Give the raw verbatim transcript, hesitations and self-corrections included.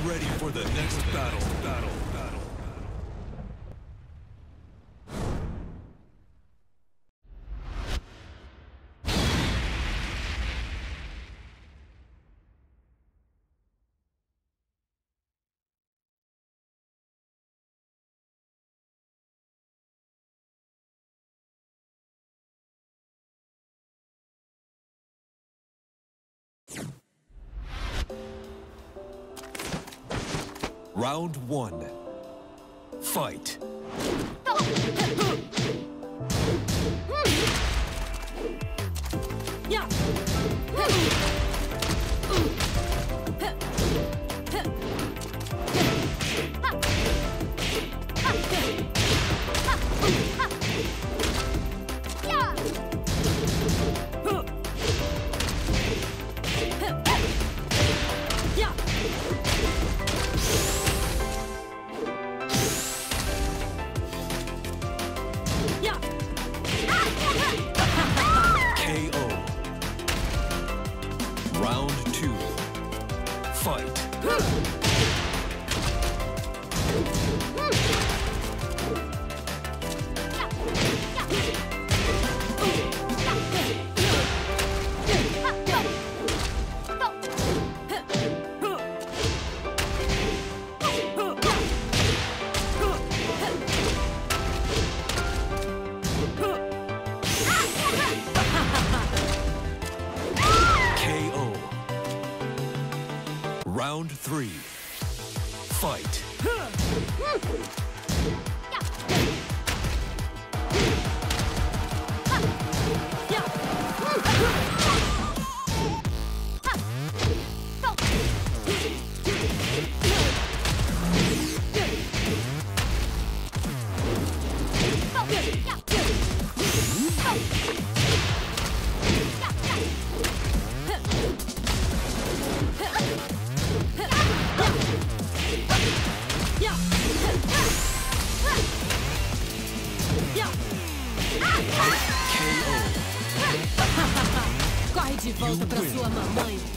ready for the next battle. Battle. Battle. Round one. Fight. Yeah. K O. Round two. Fight. K O. Round three. Fight. Corre de volta pra sua mamãe.